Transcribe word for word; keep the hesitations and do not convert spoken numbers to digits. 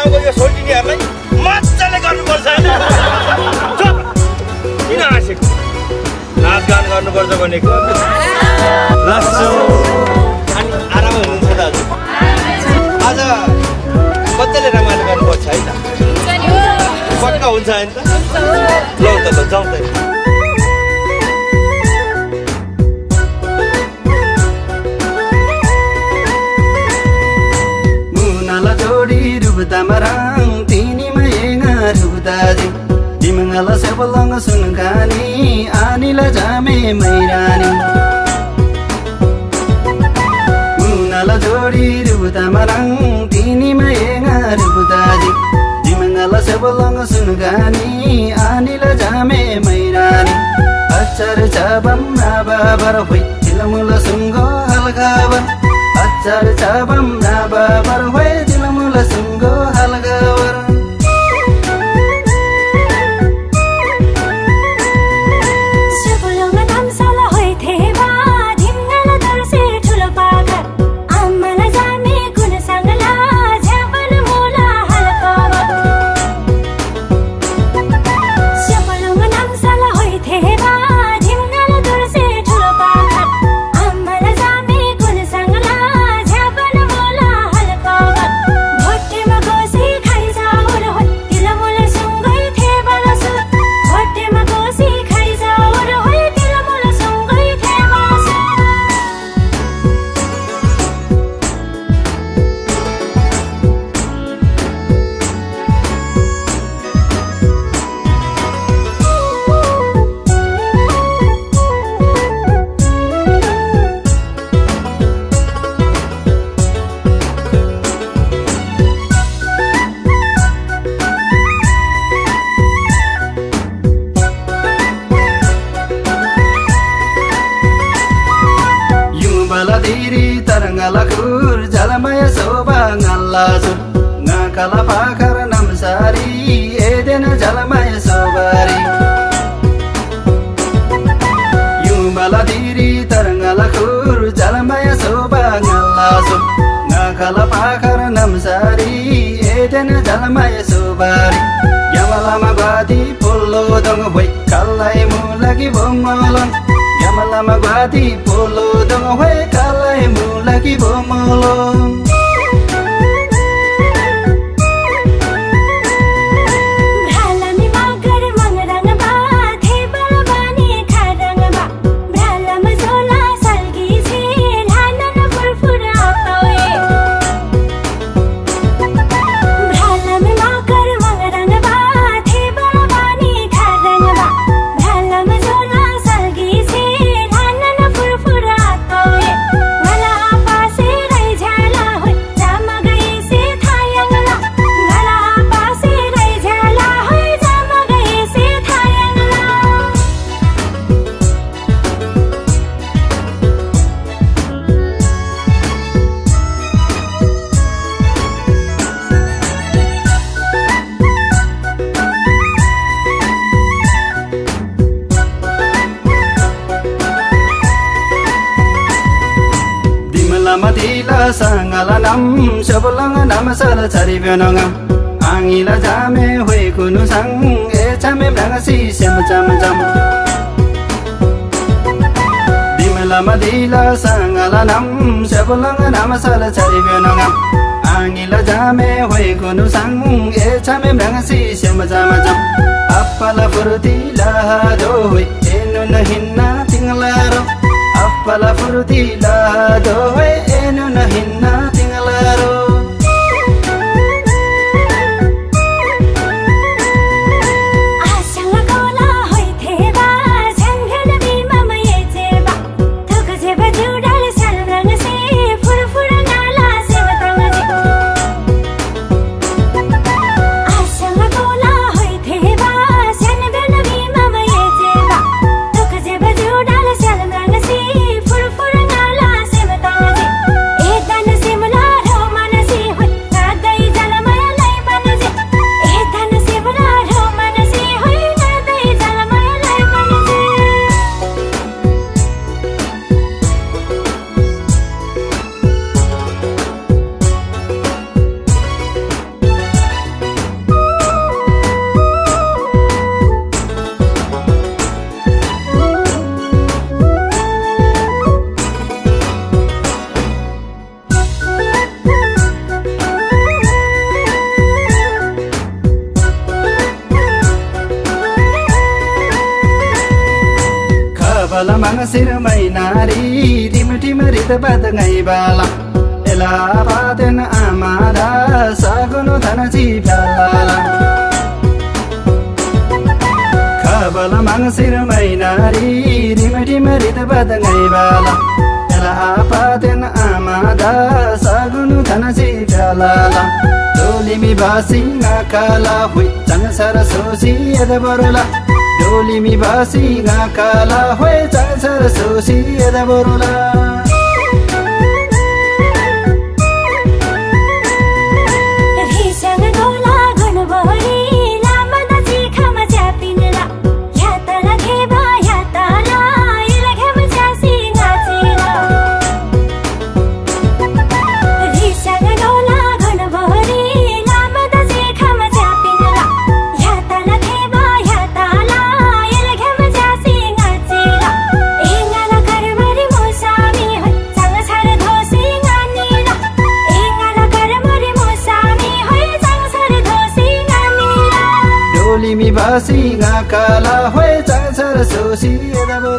गाउँको यो सोल्टिनीहरूलाई मजाले गर्नुपर्छ हैन किन हाँसेको नाचगान गर्नुपर्छ भनेको नाच्छु अनि आराम हुनुहुन्छ दाजु आज कतिले रमाइलो गर्नुपर्छ है त पक्का हुन्छ हैन त ल त ल जाउँ त Tamarang tini mayenga rubutaji dimangala sebelang sunkani anila jame mairani munala jodi rubutamarang tini mayenga rubutaji dimangala sebelang sunkani anila jame mairani achar chabam nababar hui tilamula sungo halgabar achar chabam nababar hui tilamula sungo halgabar sebelum nam salah hoy theba dhimnala darse thulo pagar ammala jane gun sangla jaban mola halgabar sebelum nam salah hoy theba dhimnala darse thulo pagar ammala jane gun sangla jaban mola halgabar bhotte ma gosi khai jao ro hoy tilamula sungai theba su bhotte ma gosi khai jao ro hoy tilamula sungai theba su Yumbala diri tarangala kur jalamaya soba ngalasu ngakala pakar namsari edena jalamaya sobari Yumbala diri tarangala kur jalamaya soba ngalasu ngakala pakar namsari edena jalamaya sobari Yamalama badi polo dong hoi kalai mu lagi bomolon Yamalama gwati polo dong hoi kalai mu lagi bomolong Bralami magar mangrang ba thebal bani khadang ba Bralam zola salgi se hanan furfura pawe Bralami magar mangrang ba thebal bani khadang ba Bralam zola salgi se hanan furfura pawe Ngala apa se rai jhala hoy jama gai se thayangla Ngala apa se rai jhala hoy jama gai se thayangla Dimalama dila sangala nam shabalanga nam sala chari benanga angila jame hoi kunu sang e chame branga si sem cham cham Dimalama dila sangala nam shabalanga nam sala chari benanga angila jame hoi kunu sang e chame branga si sem cham cham appala furti la do hoi enu nahinna tinglaro Appala furti la do hoi enu nahinna tinglaro Asang kola hoy theba janghan bi mama ye jeba thuk jeba judal sarang se furfur ngala se batang je Asang kola hoy theba janghan bi mama ye jeba खबल मंगसिर मैनारी टिम टिम रित बात गई बाला एला पातेन आमारा सगुनु धनची प्याला खबल मंगसिर मैनारी टिम टिम रित बात गई बाला एला पातेन आमारा सगुनु धनची प्याला डोलिमी बासिंगा काला हुई चंगसर सोसी एद बरुला डोलिमी बासिंगा काला हुई चंगसर सोसी एद बरुला डोलिमी बासिंगा काला हुई चंगसर सोसी एद बरुला